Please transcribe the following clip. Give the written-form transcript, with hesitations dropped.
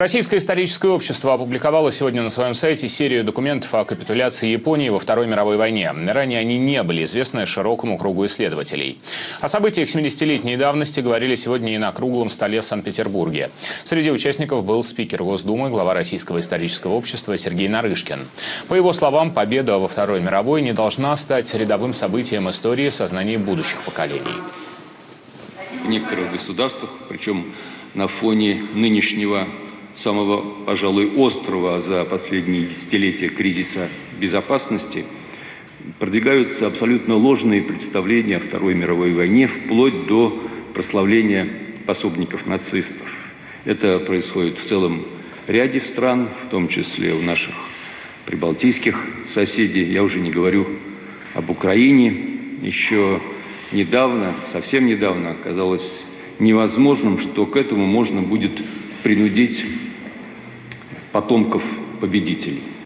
Российское историческое общество опубликовало сегодня на своем сайте серию документов о капитуляции Японии во Второй мировой войне. Ранее они не были известны широкому кругу исследователей. О событиях 70-летней давности говорили сегодня и на круглом столе в Санкт-Петербурге. Среди участников был спикер Госдумы, глава Российского исторического общества Сергей Нарышкин. По его словам, победа во Второй мировой не должна стать рядовым событием истории в сознании будущих поколений. В некоторых государствах, причем на фоне нынешнего самого, пожалуй, острого за последние десятилетия кризиса безопасности, продвигаются абсолютно ложные представления о Второй мировой войне, вплоть до прославления пособников нацистов. Это происходит в целом ряде стран, в том числе у наших прибалтийских соседей. Я уже не говорю об Украине. Еще недавно, совсем недавно, оказалось невозможным, что к этому можно будет принудить потомков победителей.